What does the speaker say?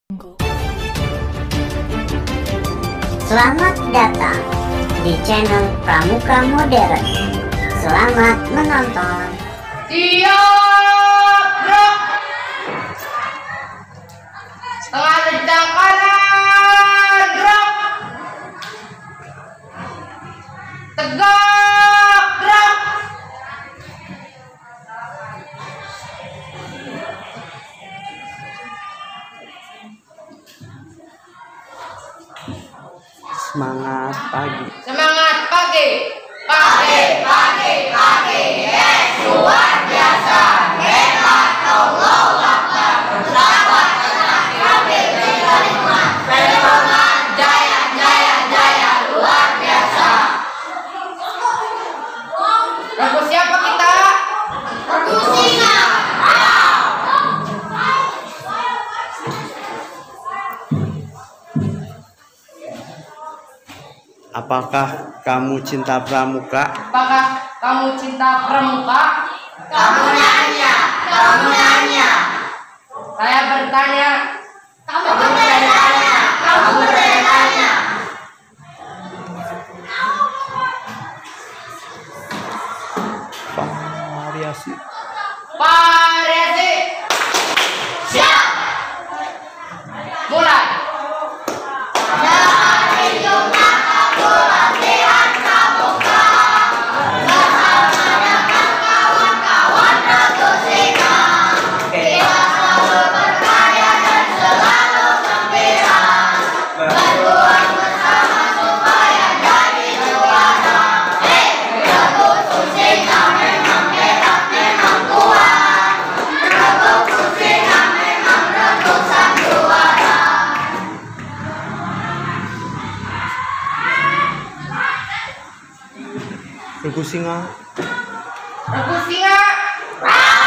Selamat datang di channel Pramuka Modern. Selamat menonton. Siap, gerak. Setengah lencang kanan, gerak. Tegak, gerak. Semangat pagi. Semangat pagi. Pagi, pagi, pagi. Yes, luar biasa. Hebat, Allahu Akbar. Selamat senang kami diterima. Perjuangan jaya, jaya, jaya. Luar biasa. Lagu siapa kita? Lagu Singa. Apakah kamu cinta pramuka? Apakah kamu cinta pramuka? Kamu nanya, kamu nanya. Saya bertanya. Kamu bertanya, kamu bertanya. Variasi. Variasi. Siap. Mulai. Hari Jumat aku latihan pramuka bersama dengan kawan-kawan Ratu Singa. Kita selalu berkarya dan selalu gembira, berjuang bersama supaya jadi juara. Ratu Singa memang hebat, memang kuat. Ratu Singa memang ratusan juara. Regu Singa. Regu Singa.